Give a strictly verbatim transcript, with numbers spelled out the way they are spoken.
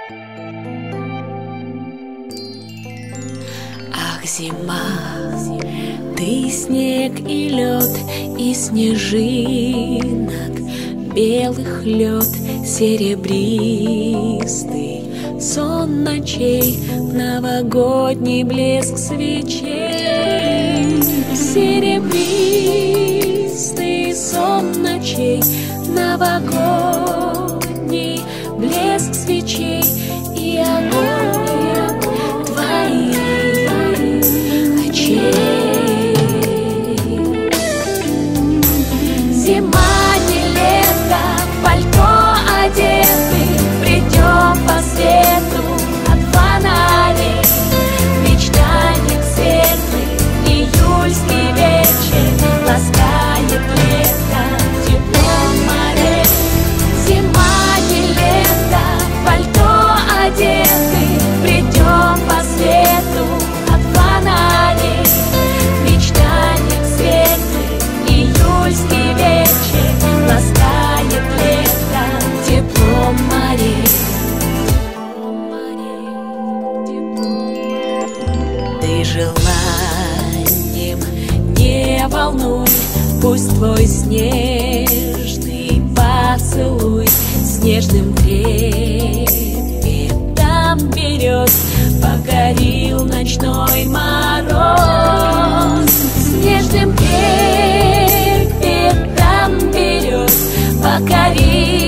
Ах, зима, ты снег и лед, и снежинок, белых лед серебристый, сон ночей, новогодний блеск свечей. Серебристый сон ночей, новогодний блеск свечей и огонь твоих очей. Зима не лето, в пальто одеты, придем по свету от фонарей. Мечтаниях светлый июльский вечер ласкает лето теплом морей. Зима не лето, в пальто одеты, придем по свету от фонарей. Мечтаниях светлый июльский вечер ласкает лето теплом морей. Ты желанием не волнуй, пусть твой снежный поцелуй снежным трепетом берет, покорил ночной мороз. Снежным трепетом берет, покорил